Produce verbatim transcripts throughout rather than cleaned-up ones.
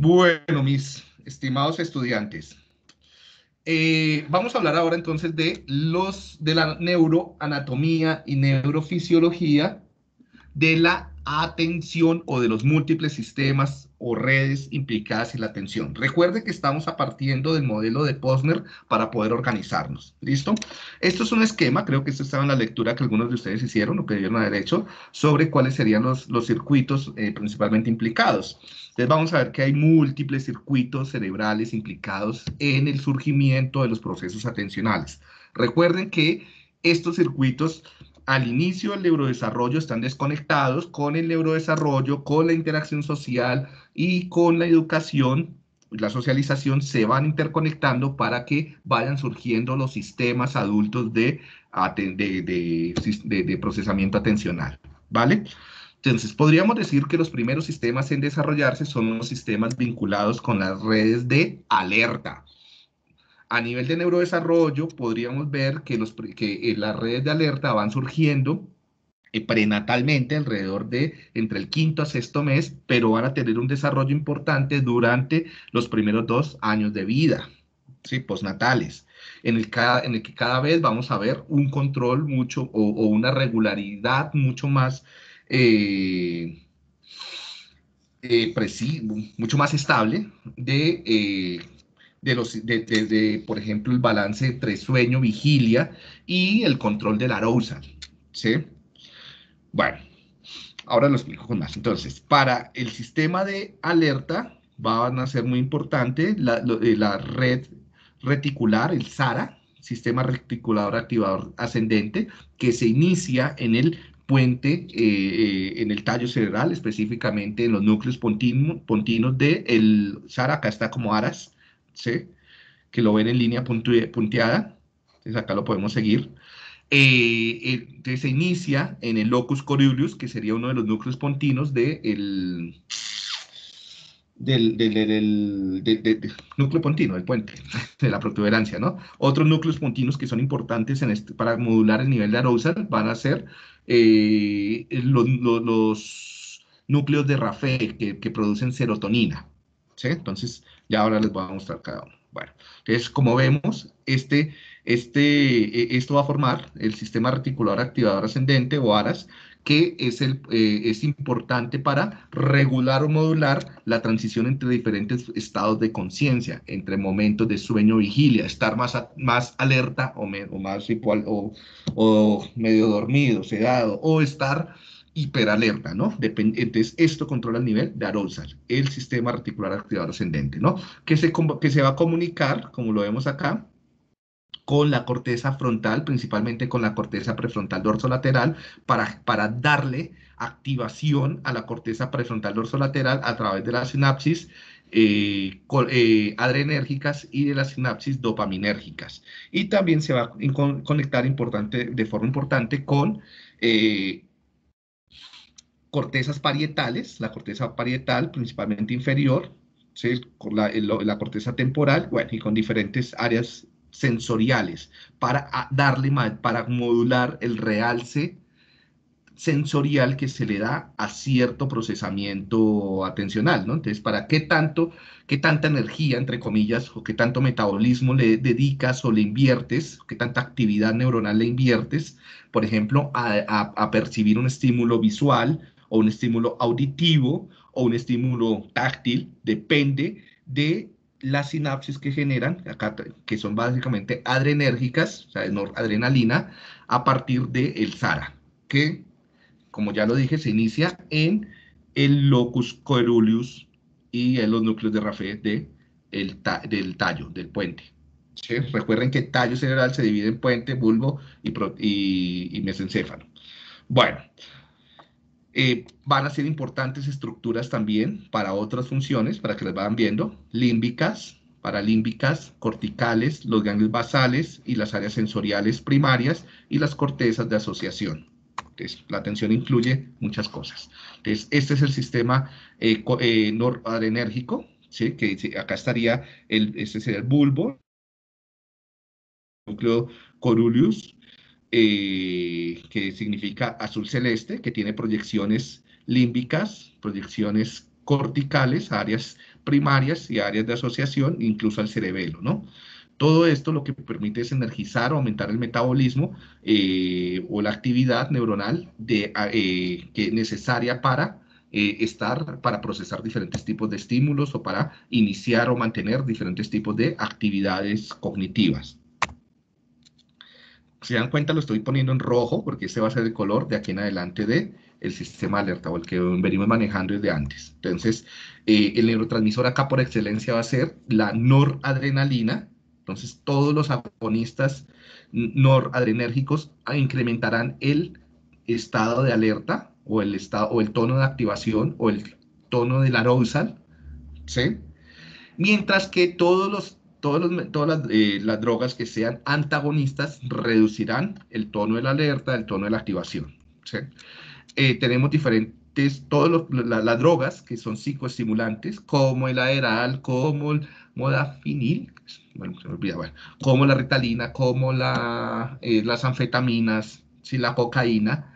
Bueno, mis estimados estudiantes, eh, vamos a hablar ahora entonces de los de la neuroanatomía y neurofisiología de la atención o de los múltiples sistemas o redes implicadas en la atención. Recuerde que estamos a partiendo del modelo de Posner para poder organizarnos. ¿Listo? Esto es un esquema, creo que esto estaba en la lectura que algunos de ustedes hicieron o que debieron haber hecho, sobre cuáles serían los, los circuitos eh, principalmente implicados. Entonces vamos a ver que hay múltiples circuitos cerebrales implicados en el surgimiento de los procesos atencionales. Recuerden que estos circuitos al inicio del neurodesarrollo están desconectados con el neurodesarrollo, con la interacción social y con la educación, la socialización se van interconectando para que vayan surgiendo los sistemas adultos de, de, de, de, de procesamiento atencional, ¿vale? Entonces, podríamos decir que los primeros sistemas en desarrollarse son los sistemas vinculados con las redes de alerta. A nivel de neurodesarrollo, podríamos ver que, los, que las redes de alerta van surgiendo eh, prenatalmente, alrededor de entre el quinto a sexto mes, pero van a tener un desarrollo importante durante los primeros dos años de vida, ¿sí? Postnatales, en el, cada, en el que cada vez vamos a ver un control mucho o, o una regularidad mucho más eh, eh, preciso, mucho más estable de, eh, de, los, de, de, de, por ejemplo, el balance entre sueño, vigilia y el control del arousal, ¿sí? Bueno, ahora lo explico con más. Entonces, para el sistema de alerta van a ser muy importante la, la red reticular, el SARA, Sistema Reticulador Activador Ascendente, que se inicia en el puente, eh, en el tallo cerebral, específicamente en los núcleos pontinos, pontinos del SARA, acá está como aras, ¿sí? Que lo ven en línea punteada, entonces acá lo podemos seguir. Eh, entonces se inicia en el locus coeruleus, que sería uno de los núcleos pontinos de el, del, del, del, del, del, del núcleo pontino, del puente, de la protuberancia, ¿no? Otros núcleos pontinos que son importantes en este, para modular el nivel de arousal van a ser eh, los, los, los, núcleos de Raphe que, que producen serotonina, ¿sí? Entonces, ya ahora les voy a mostrar cada uno. Bueno, entonces, como vemos, este, este, esto va a formar el sistema reticular activador ascendente o ARAS, que es, el, eh, es importante para regular o modular la transición entre diferentes estados de conciencia, entre momentos de sueño vigilia, estar más, a, más alerta o, me, o más igual, o, o medio dormido, sedado, o estar hiperalerta, ¿no? Depend Entonces, esto controla el nivel de arousal, el sistema reticular activador ascendente, ¿no? Que se, que se va a comunicar, como lo vemos acá, con la corteza frontal, principalmente con la corteza prefrontal dorsolateral, para, para darle activación a la corteza prefrontal dorsolateral a través de la sinapsis eh, eh, adrenérgicas y de las sinapsis dopaminérgicas. Y también se va a con, conectar importante, de forma importante con eh, cortezas parietales, la corteza parietal principalmente inferior, ¿sí? Con la, la corteza temporal, bueno, y con diferentes áreas sensoriales para darle, para modular el realce sensorial que se le da a cierto procesamiento atencional, ¿no? Entonces, ¿para qué tanto, qué tanta energía, entre comillas, o qué tanto metabolismo le dedicas o le inviertes, qué tanta actividad neuronal le inviertes, por ejemplo, a, a, a percibir un estímulo visual o un estímulo auditivo o un estímulo táctil? Depende de las sinapsis que generan, acá, que son básicamente adrenérgicas, o sea, noradrenalina, a partir del SARA, que, como ya lo dije, se inicia en el locus coeruleus y en los núcleos de Raphe de el ta del tallo, del puente. ¿Sí? Recuerden que el tallo cerebral se divide en puente, bulbo y, pro y, y mesencéfalo. Bueno, eh, van a ser importantes estructuras también para otras funciones, para que las vayan viendo, límbicas, paralímbicas, corticales, los ganglios basales y las áreas sensoriales primarias y las cortezas de asociación. Entonces, la atención incluye muchas cosas. Entonces, este es el sistema eh, eh, noradrenérgico, ¿sí? Que sí, acá estaría, el, este sería el bulbo, el núcleo coeruleus, eh, que significa azul celeste, que tiene proyecciones límbicas, proyecciones corticales, áreas primarias y áreas de asociación, incluso al cerebelo, ¿no? Todo esto lo que permite es energizar o aumentar el metabolismo eh, o la actividad neuronal de, eh, que es necesaria para eh, estar, para procesar diferentes tipos de estímulos o para iniciar o mantener diferentes tipos de actividades cognitivas. Si dan cuenta, lo estoy poniendo en rojo porque este va a ser el color de aquí en adelante de el sistema alerta o el que venimos manejando desde antes. Entonces, eh, el neurotransmisor acá por excelencia va a ser la noradrenalina. Entonces, todos los agonistas noradrenérgicos incrementarán el estado de alerta o el, estado, o el tono de activación o el tono del arousal, ¿sí? Mientras que todos los, todos los, todas las, eh, las drogas que sean antagonistas reducirán el tono de la alerta, el tono de la activación, ¿sí? Eh, tenemos diferentes, todas la, las drogas que son psicoestimulantes, como el Aderal, como el modafinil, bueno, se me olvida, bueno, como la ritalina, como la, eh, las anfetaminas, ¿sí? La cocaína,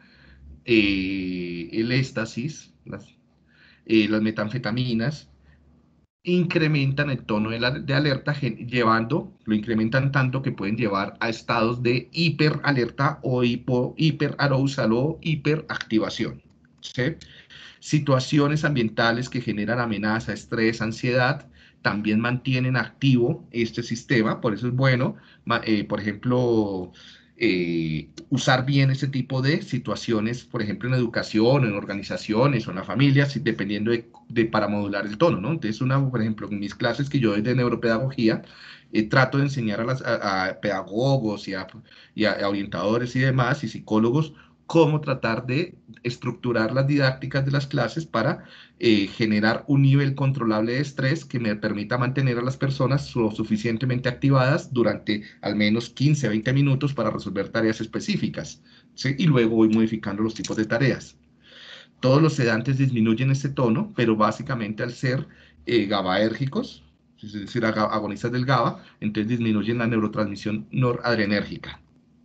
eh, el éxtasis, las, eh, las metanfetaminas, incrementan el tono de, la, de alerta, llevando, lo incrementan tanto que pueden llevar a estados de hiperalerta o hipo, hiperarousal o hiperactivación, ¿sí? Situaciones ambientales que generan amenaza, estrés, ansiedad, también mantienen activo este sistema, por eso es bueno, eh, por ejemplo, eh, usar bien este tipo de situaciones, por ejemplo, en educación, en organizaciones o en la familia, si, dependiendo de, de, para modular el tono, ¿no? Entonces, una, por ejemplo, en mis clases que yo doy de neuropedagogía, eh, trato de enseñar a, las, a, a pedagogos y, a, y a, a orientadores y demás, y psicólogos, cómo tratar de estructurar las didácticas de las clases para eh, generar un nivel controlable de estrés que me permita mantener a las personas lo suficientemente activadas durante al menos quince a veinte minutos para resolver tareas específicas, ¿sí? Y luego voy modificando los tipos de tareas. Todos los sedantes disminuyen ese tono, pero básicamente al ser eh, GABAérgicos, es decir, ag agonistas del GABA, entonces disminuyen la neurotransmisión noradrenérgica.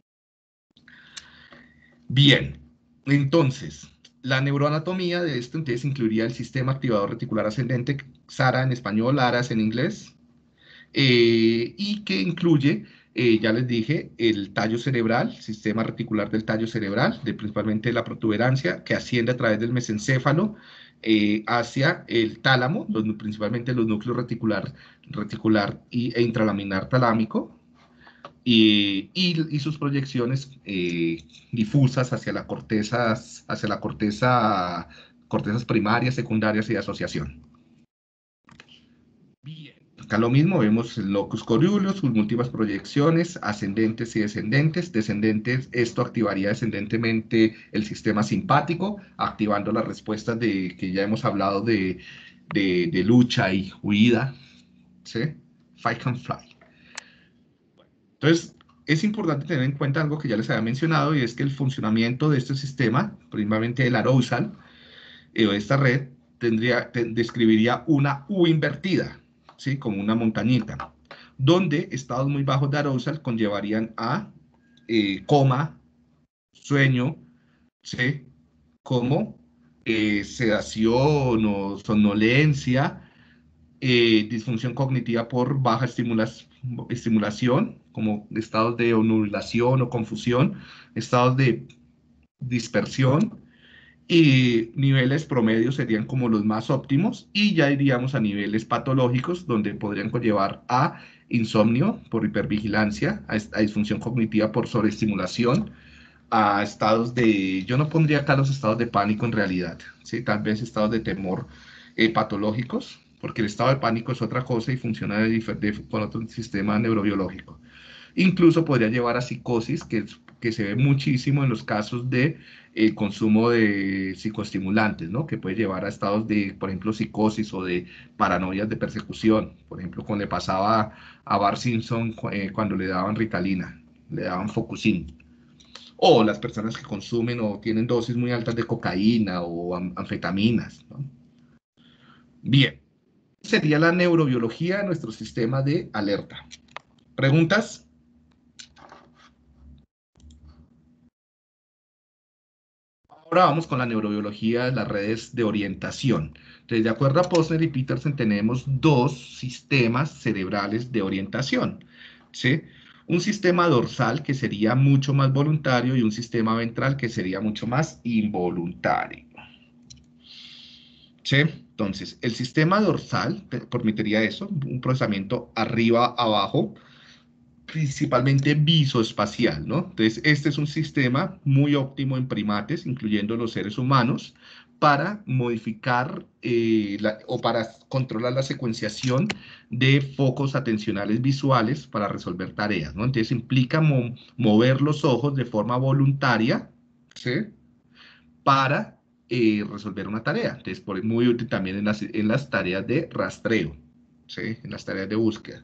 Bien, entonces, la neuroanatomía de esto entonces incluiría el sistema activador reticular ascendente, SARA en español, ARAS en inglés, eh, y que incluye, eh, ya les dije, el tallo cerebral, sistema reticular del tallo cerebral, de principalmente la protuberancia, que asciende a través del mesencéfalo eh, hacia el tálamo, los, principalmente los núcleos reticular, reticular y, e intralaminar talámico, y, y, y sus proyecciones eh, difusas hacia la corteza, hacia la corteza, cortezas primarias, secundarias y de asociación. Bien. Acá lo mismo, vemos el locus coeruleus, sus múltiples proyecciones, ascendentes y descendentes. Descendentes, esto activaría descendentemente el sistema simpático, activando las respuestas de, que ya hemos hablado de, de, de lucha y huida, ¿sí? Fight and fly. Entonces, es importante tener en cuenta algo que ya les había mencionado, y es que el funcionamiento de este sistema, primeramente el arousal, eh, o esta red, tendría, te, describiría una U invertida, ¿sí? Como una montañita, donde estados muy bajos de arousal conllevarían a eh, coma, sueño, ¿sí? Como eh, sedación o somnolencia, eh, disfunción cognitiva por baja estimulación, estimulación, como estados de onulación o confusión, estados de dispersión, y niveles promedios serían como los más óptimos, y ya iríamos a niveles patológicos donde podrían conllevar a insomnio por hipervigilancia, a, a disfunción cognitiva por sobreestimulación, a estados de, yo no pondría acá los estados de pánico en realidad, ¿sí? Tal vez estados de temor eh, patológicos, porque el estado de pánico es otra cosa y funciona de, de, con otro sistema neurobiológico. Incluso podría llevar a psicosis, que, que se ve muchísimo en los casos de eh, consumo de psicoestimulantes, ¿no? Que puede llevar a estados de, por ejemplo, psicosis o de paranoias de persecución. Por ejemplo, cuando le pasaba a Bart Simpson eh, cuando le daban Ritalina, le daban Focusyn. O las personas que consumen o tienen dosis muy altas de cocaína o anfetaminas, ¿no? Bien, sería la neurobiología de nuestro sistema de alerta. ¿Preguntas? Ahora vamos con la neurobiología de las redes de orientación. Entonces, de acuerdo a Posner y Peterson, tenemos dos sistemas cerebrales de orientación, ¿sí? Un sistema dorsal que sería mucho más voluntario y un sistema ventral que sería mucho más involuntario, ¿sí? Entonces, el sistema dorsal permitiría eso, un procesamiento arriba-abajo, principalmente visoespacial, ¿no? Entonces, este es un sistema muy óptimo en primates, incluyendo los seres humanos, para modificar eh, la, o para controlar la secuenciación de focos atencionales visuales para resolver tareas, ¿no? Entonces, implica mo mover los ojos de forma voluntaria, ¿sí? Para eh, resolver una tarea. Entonces, por, es muy útil también en las, en las tareas de rastreo, ¿sí? En las tareas de búsqueda.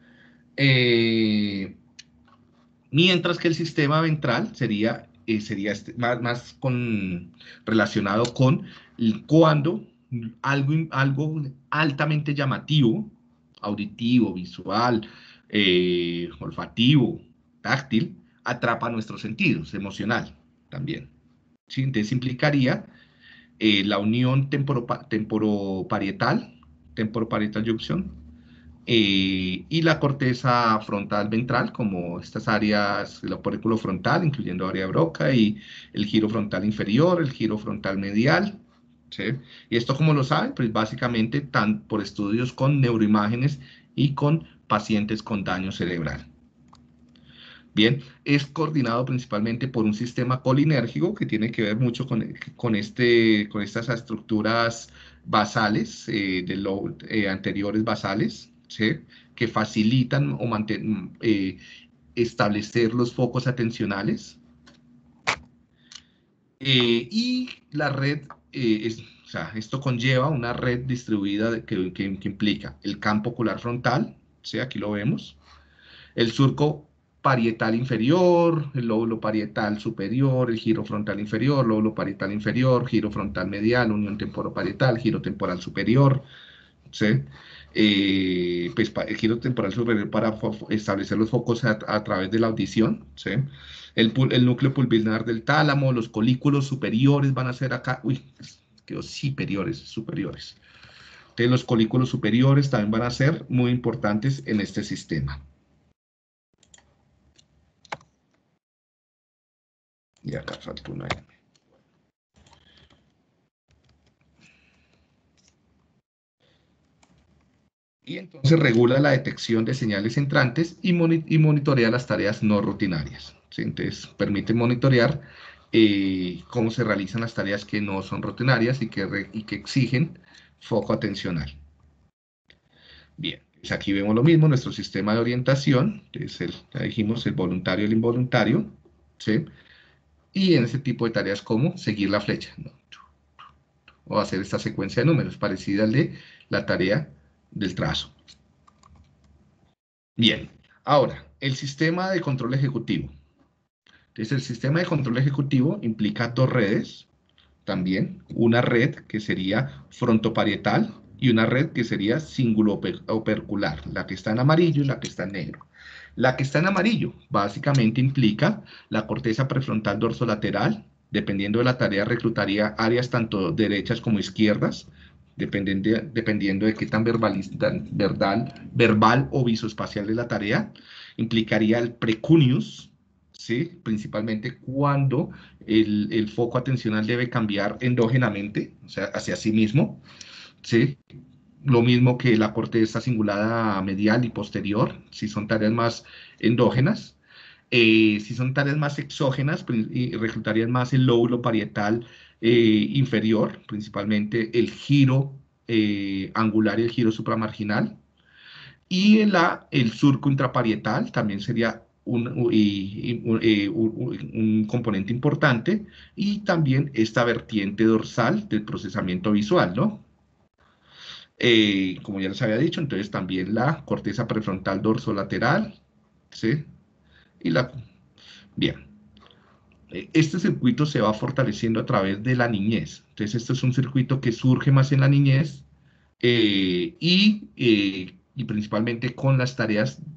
Eh, Mientras que el sistema ventral sería, eh, sería este, más, más con, relacionado con cuando algo, algo altamente llamativo, auditivo, visual, eh, olfativo, táctil, atrapa nuestros sentidos, emocional también. ¿Sí? Entonces implicaría eh, la unión temporopa temporoparietal, temporoparietal junction, eh, y la corteza frontal ventral, como estas áreas, el opercúlo frontal, incluyendo área de Broca, y el giro frontal inferior, el giro frontal medial, ¿sí? Y esto, como lo saben, pues básicamente tan por estudios con neuroimágenes y con pacientes con daño cerebral. Bien, es coordinado principalmente por un sistema colinérgico que tiene que ver mucho con, con, este, con estas estructuras basales, eh, de lo, eh, anteriores basales, ¿sí? Que facilitan o manten, eh, establecer los focos atencionales. Eh, y la red, eh, es, o sea, esto conlleva una red distribuida de, que, que, que implica el campo ocular frontal, ¿sí? Aquí lo vemos, el surco parietal inferior, el lóbulo parietal superior, el giro frontal inferior, lóbulo parietal inferior, giro frontal medial, unión temporoparietal, giro temporal superior, ¿sí? Eh, pues el giro temporal superior para establecer los focos a, a través de la audición, ¿sí? El, el núcleo pulvinar del tálamo, los colículos superiores van a ser acá, uy, quedó superiores, superiores. Entonces los colículos superiores también van a ser muy importantes en este sistema. Y acá falta una. Y entonces regula la detección de señales entrantes y, moni y monitorea las tareas no rutinarias, ¿sí? Entonces permite monitorear eh, cómo se realizan las tareas que no son rutinarias y que, y que exigen foco atencional. Bien, pues aquí vemos lo mismo, nuestro sistema de orientación, que es el, ya dijimos, el voluntario y el involuntario, ¿sí? Y en ese tipo de tareas como seguir la flecha, ¿no? O hacer esta secuencia de números parecida al de la tarea del trazo. Bien, ahora, el sistema de control ejecutivo. Entonces, el sistema de control ejecutivo implica dos redes también. Una red que sería frontoparietal y una red que sería cíngulo-opercular, la que está en amarillo y la que está en negro. La que está en amarillo básicamente implica la corteza prefrontal dorsolateral. Dependiendo de la tarea, reclutaría áreas tanto derechas como izquierdas, dependiendo de, dependiendo de qué tan verbalista, verbal, verbal o visoespacial es la tarea. Implicaría el precuneus, ¿sí? Principalmente cuando el, el foco atencional debe cambiar endógenamente, o sea, hacia sí mismo, ¿sí? Lo mismo que la corteza cingulada medial y posterior, si son tareas más endógenas. Eh, si son tareas más exógenas, reclutarían más el lóbulo parietal eh, inferior, principalmente el giro eh, angular y el giro supramarginal. Y la, el surco intraparietal también sería un, y, y, un, un componente importante. Y también esta vertiente dorsal del procesamiento visual, ¿no? Eh, como ya les había dicho, entonces también la corteza prefrontal dorsolateral, ¿sí? Y la... Bien. Este circuito se va fortaleciendo a través de la niñez. Entonces, este es un circuito que surge más en la niñez eh, y, eh, y principalmente con las tareas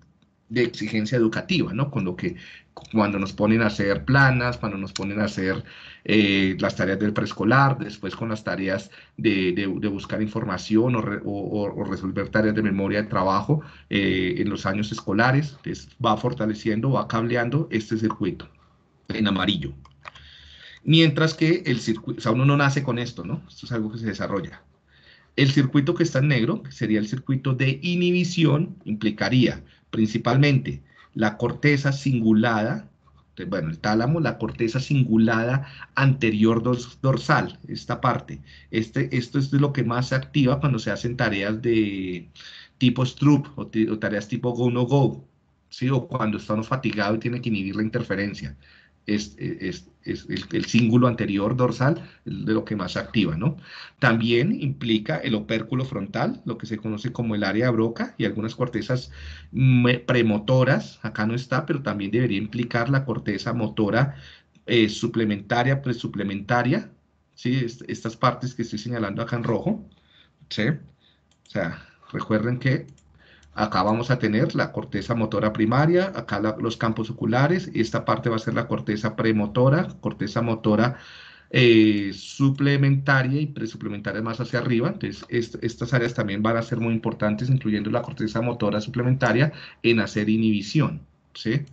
de exigencia educativa, ¿no? Con lo que, cuando nos ponen a hacer planas, cuando nos ponen a hacer eh, las tareas del preescolar, después con las tareas de, de, de buscar información o, re, o, o, resolver tareas de memoria de trabajo eh, en los años escolares, entonces va fortaleciendo, va cableando este circuito en amarillo. Mientras que el circuito, o sea, uno no nace con esto, ¿no? Esto es algo que se desarrolla. El circuito que está en negro, que sería el circuito de inhibición, implicaría principalmente la corteza cingulada, bueno, el tálamo, la corteza cingulada anterior dorsal, esta parte. Este, esto es de lo que más se activa cuando se hacen tareas de tipo Stroop o, o tareas tipo Go-No-Go, ¿sí? O cuando está uno fatigado y tiene que inhibir la interferencia. Es, es, es el, el cíngulo anterior dorsal de lo que más se activa, ¿no? También implica el opérculo frontal, lo que se conoce como el área de Broca, y algunas cortezas premotoras, acá no está, pero también debería implicar la corteza motora eh, suplementaria, presuplementaria, ¿sí? Est estas partes que estoy señalando acá en rojo, ¿sí? O sea, recuerden que acá vamos a tener la corteza motora primaria, acá la, los campos oculares, y esta parte va a ser la corteza premotora, corteza motora eh, suplementaria y presuplementaria más hacia arriba. Entonces, est estas áreas también van a ser muy importantes, incluyendo la corteza motora suplementaria, en hacer inhibición, ¿sí?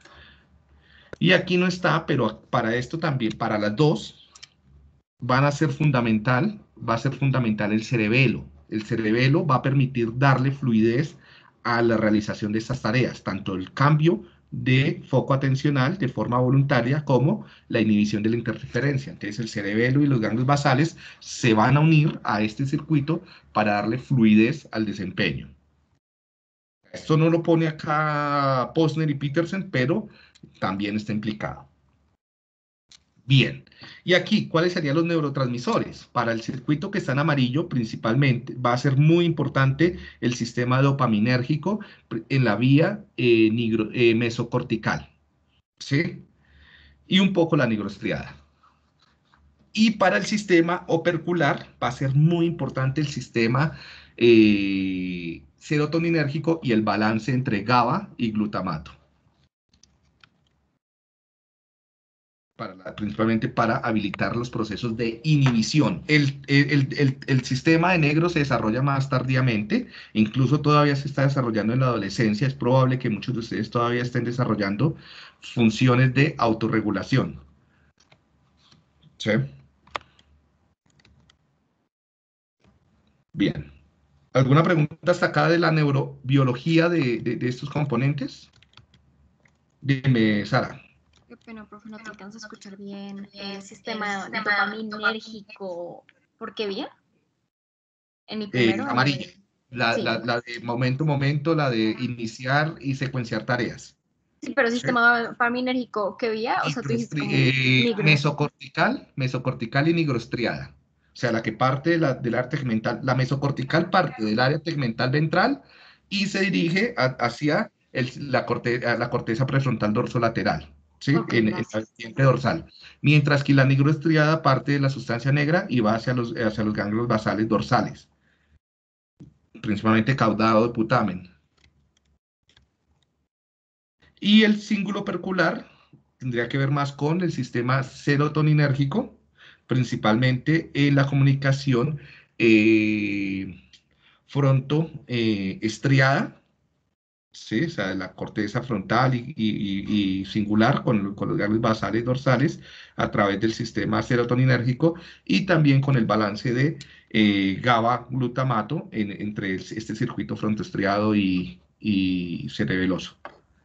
Y aquí no está, pero para esto también, para las dos, van a ser fundamental, va a ser fundamental el cerebelo. El cerebelo va a permitir darle fluidez a la realización de estas tareas, tanto el cambio de foco atencional de forma voluntaria como la inhibición de la interferencia. Entonces el cerebelo y los ganglios basales se van a unir a este circuito para darle fluidez al desempeño. Esto no lo pone acá Posner y Petersen, pero también está implicado. Bien, y aquí, ¿cuáles serían los neurotransmisores? Para el circuito que está en amarillo, principalmente, va a ser muy importante el sistema dopaminérgico en la vía eh, nigro, eh, mesocortical, ¿sí? Y un poco la nigrostriada. Y para el sistema opercular va a ser muy importante el sistema eh, serotoninérgico y el balance entre GABA y glutamato. Para la, principalmente para habilitar los procesos de inhibición. El, el, el, el, sistema de negro se desarrolla más tardíamente, incluso todavía se está desarrollando en la adolescencia. Es probable que muchos de ustedes todavía estén desarrollando funciones de autorregulación. ¿Sí? Bien. ¿Alguna pregunta hasta acá de la neurobiología de, de, de estos componentes? Dime, Sara. Qué pena, profe, no te alcanzo a escuchar bien. El sistema dopaminérgico, ¿por qué vía? En mi primero. Eh, amarillo. La, sí. la, la de momento, momento, la de iniciar y secuenciar tareas. Sí, pero ¿sí? Sistema dopaminérgico, ¿qué vía? O sea, tú dijiste como eh, mesocortical, mesocortical y nigrostriada. O sea, la que parte de la, del área tegmental, la mesocortical parte del área tegmental ventral y se dirige a, hacia el, la, corte, la corteza prefrontal dorsolateral. ¿Sí? Okay, en, en la vertiente dorsal. Mientras que la nigrostriada parte de la sustancia negra y va hacia los, hacia los ganglios basales dorsales, principalmente caudado de putamen. Y el cíngulo opercular tendría que ver más con el sistema serotoninérgico, principalmente en la comunicación eh, fronto-estriada, eh, ¿sí? O sea, la corteza frontal y, y, y singular con, con los ganglios basales dorsales a través del sistema serotoninérgico y también con el balance de eh, GABA-glutamato en, entre este circuito frontoestriado y, y cerebeloso.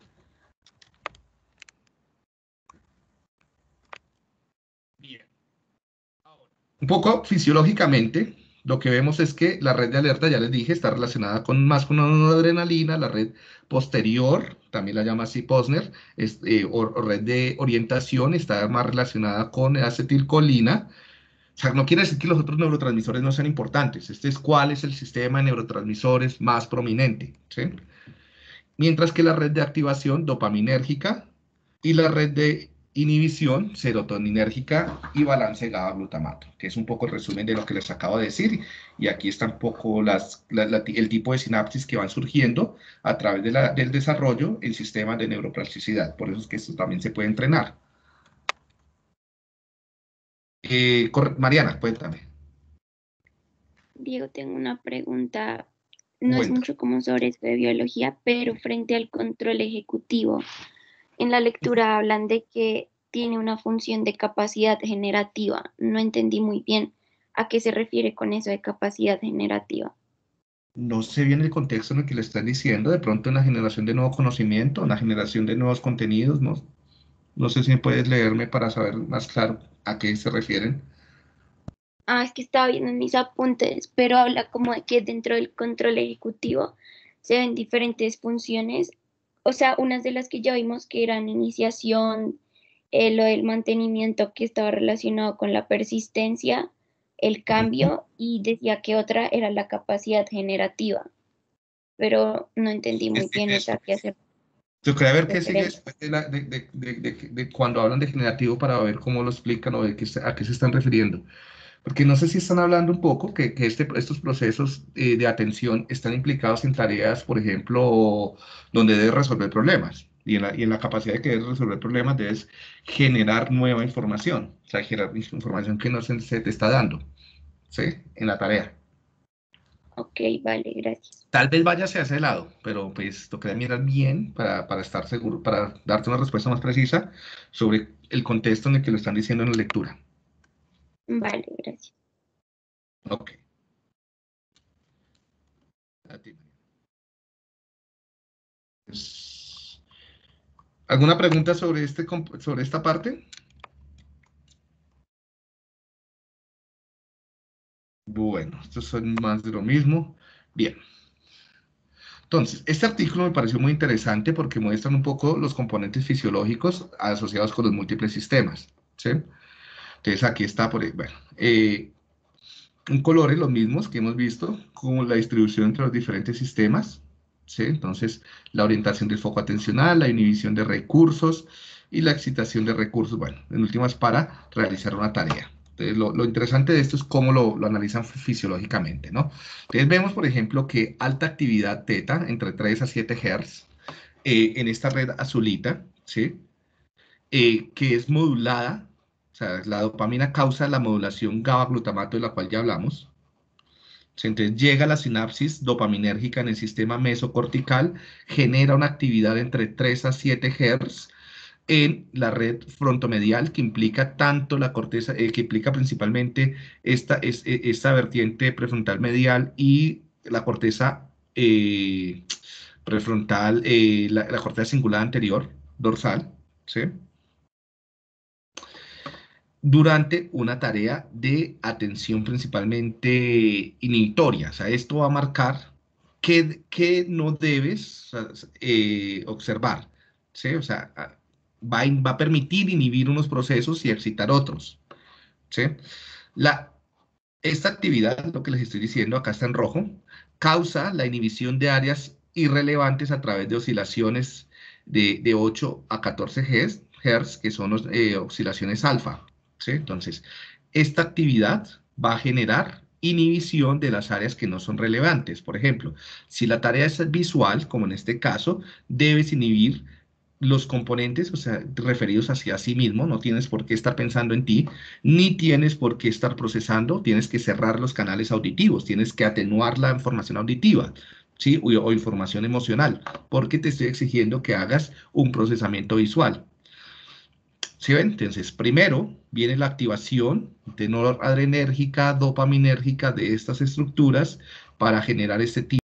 Bien. Un poco fisiológicamente, lo que vemos es que la red de alerta, ya les dije, está relacionada con más con una adrenalina, la red posterior, también la llama así Posner, es, eh, o, o red de orientación, está más relacionada con acetilcolina. O sea, no quiere decir que los otros neurotransmisores no sean importantes. Este es cuál es el sistema de neurotransmisores más prominente, ¿sí? Mientras que la red de activación dopaminérgica y la red de inhibición serotoninérgica y balance GABA-glutamato, que es un poco el resumen de lo que les acabo de decir. Y aquí están un poco las, la, la, el tipo de sinapsis que van surgiendo a través de la, del desarrollo en sistemas de neuroplasticidad. Por eso es que esto también se puede entrenar. Eh, Mariana, cuéntame. Diego, tengo una pregunta. No Cuéntame. es mucho como sobre esto de biología, pero frente al control ejecutivo, en la lectura hablan de que tiene una función de capacidad generativa. No entendí muy bien a qué se refiere con eso de capacidad generativa. No sé bien el contexto en el que le están diciendo, de pronto una generación de nuevo conocimiento, una generación de nuevos contenidos, no, no sé si puedes leerme para saber más claro a qué se refieren. Ah, es que estaba viendo en mis apuntes, pero habla como de que dentro del control ejecutivo se ven diferentes funciones, o sea, unas de las que ya vimos que eran iniciación, eh, lo del mantenimiento que estaba relacionado con la persistencia, el cambio, y decía que otra era la capacidad generativa, pero no entendí muy bien esa que hacer Yo quería ver qué sigue referencia. después de, la, de, de, de, de, de cuando hablan de generativo para ver cómo lo explican o de qué, a qué se están refiriendo. Porque no sé si están hablando un poco que, que este, estos procesos eh, de atención están implicados en tareas, por ejemplo, donde debes resolver problemas. Y en, la, y en la capacidad de que debes resolver problemas debes generar nueva información. O sea, generar información que no se, se te está dando, ¿sí? En la tarea. Ok, vale, gracias. Tal vez vaya hacia ese lado, pero pues tocaría mirar bien para, para estar seguro, para darte una respuesta más precisa sobre el contexto en el que lo están diciendo en la lectura. Vale, gracias. Ok. A ti. ¿Alguna pregunta sobre, este, sobre esta parte? Bueno, estos son más de lo mismo. Bien. Entonces, este artículo me pareció muy interesante porque muestran un poco los componentes fisiológicos asociados con los múltiples sistemas, ¿sí? Entonces, aquí está, por, bueno, eh, en colores los mismos que hemos visto, como la distribución entre los diferentes sistemas, ¿sí? Entonces, la orientación del foco atencional, la inhibición de recursos y la excitación de recursos, bueno, en últimas para realizar una tarea. Entonces, lo, lo interesante de esto es cómo lo, lo analizan fisiológicamente, ¿no? Entonces, vemos, por ejemplo, que alta actividad teta, entre tres a siete hertz, eh, en esta red azulita, ¿sí? Eh, que es modulada, o sea, la dopamina causa la modulación GABA-glutamato de la cual ya hablamos. Entonces llega la sinapsis dopaminérgica en el sistema mesocortical, genera una actividad entre tres a siete hertz en la red frontomedial, que implica tanto la corteza, eh, que implica principalmente esta, es, esta vertiente prefrontal medial y la corteza eh, prefrontal, eh, la, la corteza cingulada anterior, dorsal, ¿sí? Durante una tarea de atención principalmente inhibitoria. O sea, esto va a marcar qué, qué no debes eh, observar, ¿sí? O sea, va a, va a permitir inhibir unos procesos y excitar otros, ¿sí? La, esta actividad, lo que les estoy diciendo, acá está en rojo, causa la inhibición de áreas irrelevantes a través de oscilaciones de, de ocho a catorce hertz, que son eh, oscilaciones alfa, ¿sí? Entonces, esta actividad va a generar inhibición de las áreas que no son relevantes. Por ejemplo, si la tarea es visual, como en este caso, debes inhibir los componentes, o sea, referidos hacia sí mismo, no tienes por qué estar pensando en ti, ni tienes por qué estar procesando, tienes que cerrar los canales auditivos, tienes que atenuar la información auditiva, ¿sí? O, o información emocional, porque te estoy exigiendo que hagas un procesamiento visual. ¿Sí ven? Entonces, primero viene la activación de noradrenérgica, dopaminérgica de estas estructuras para generar este tipo